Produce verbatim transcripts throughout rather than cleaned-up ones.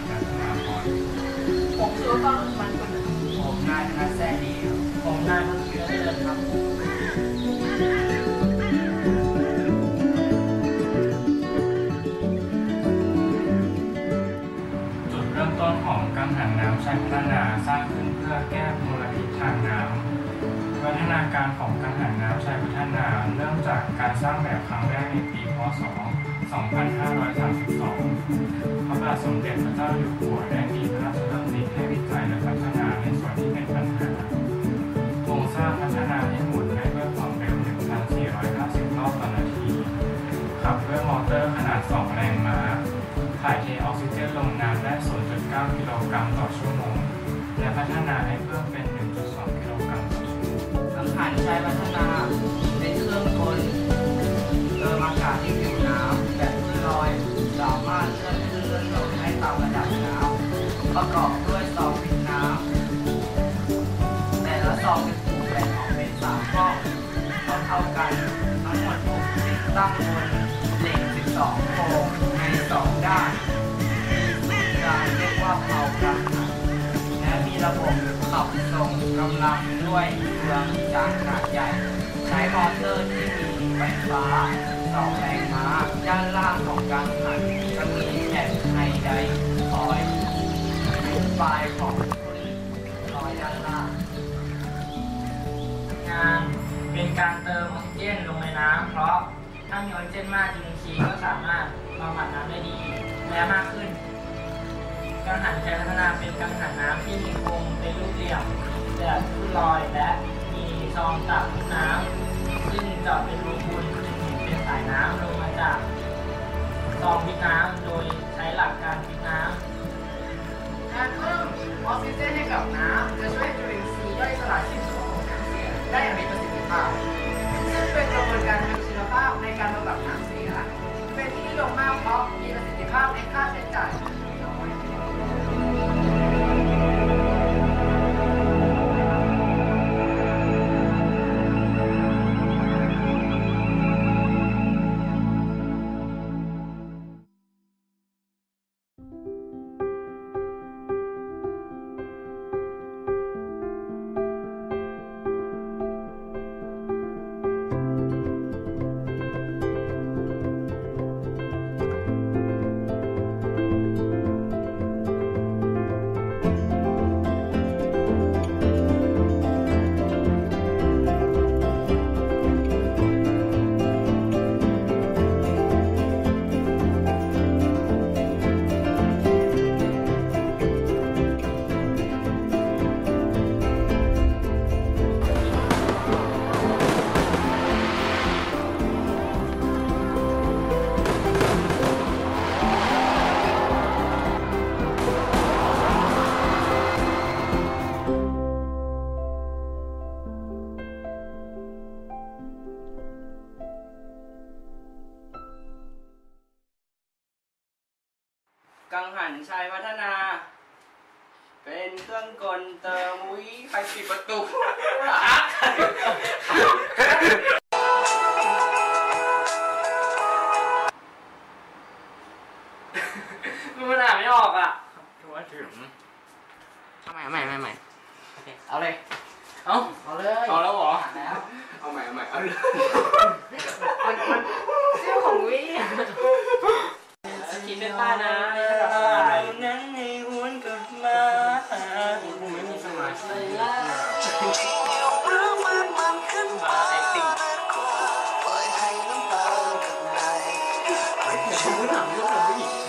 จันทมาพรผมคือว่าต้องมันคนผมนายธนแซ่ดีผมนายพันเชื้อได้เลยครับจุดเริ่มต้นของกังหันน้ำชัยพัฒนาสร้างขึ้นเพื่อแก้มลพิษทางน้ำวัฒนาการของกังหันน้ำชัยพัฒนาเริ่มจากการสร้างแบบครั้งแรกในปีพ.ศ. สองพันห้าร้อยสามสิบสอง พระบาทสมเด็จพระเจ้าอยู่หัวได้มีพระราชดำริให้วิจัยและพัฒนาในส่วนที่เป็นปัญหาโครงสร้างพัฒนาให้หมุนได้ด้วยความเร็ว หนึ่งพันสี่ร้อยห้าสิบ รอบต่อนาที ขับด้วยมอเตอร์ขนาด สอง แรงม้า ถ่ายเทออกซิเจนลงน้ำได้ ศูนย์จุดเก้า กิโลกรัมต่อชั่วโมง และพัฒนาให้เพิ่มเป็น หนึ่งจุดสอง กิโลกรัมต่อชั่วโมงกังหันชัยพัฒนาเป็นเครื่องกลเติมอากาศที่ผิวน้ำแบบลื่นลอยสามารถเลื่อนขึ้นเลื่อนลงให้ตามระดับน้ำประกอบด้วยซองปิดน้ำแต่ละซองจะถูกแบ่งออกเป็นสามห้องเท่ากันทั้งหมดถูกติดตั้งบนเหล็กสิบสองโครงในสองด้านมีศูนย์กลางเรียกว่าเผากังหันและมีระบบขับส่งกำลังด้วยเครื่องยนต์ขนาดใหญ่ใช้มอเตอร์ที่มีไฟฟ้าสองแรงม้าด้านล่างของกังหันจะมีแผ่นไฮไดร์คอยยึดปลายของทุ่นลอยด้านล่างงานเป็นการเติมออกซิเจนลงในน้ำเพราะถ้ามีออกซิเจนมากจริงๆก็สามารถบำบัดน้ำได้ดีและมากขึ้นกังหันชัยพัฒนาเป็นกังหันน้ำที่มีโครงเป็นรูปเหลี่ยมแบบทุ่นลอยและมีซองตักน้ำซึ่งเจาะเป็นรูพุนเป็นสายน้ำลงมาจากซองพิษน้ำโดยใช้หลักการพิษน้ำการเพิ่มออกซิเจนให้กับน้ำจะช่วยจุลินทรีย์ย่อยสลายสิ่งสกปรกน้ำเสียได้อย่างมีประสิทธิภาพซึ่งเป็นกระบวนการทางชีวภาพในการบำบัดน้ำเสียเป็นที่นิยมมากเพราะมีประสิทธิภาพในค่าใช้จ่ายน้อยกังหันชัยพัฒนาเป็นเครื่องกลเติมวิใครปิดประตูมันอ่านไม่ออกอ่ะถือว่าถึงเอาใหม่ใหม่ใหม่ใหม่โอเคเอาเลยเอาเอาเลยเอาแล้วเหรอแล้วเอาใหม่เอาใหม่เอาเลยมันมันเรื่องของวิคิดเป็นป้านะนั้นในหวนกลับมากูไม่มีสมาธิเลยล่ะมาไอติ่งคุณถามเรื่องอะไรอีก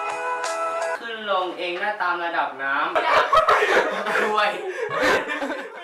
ขึ้นลงเองได้ตามระดับน้ำด้วย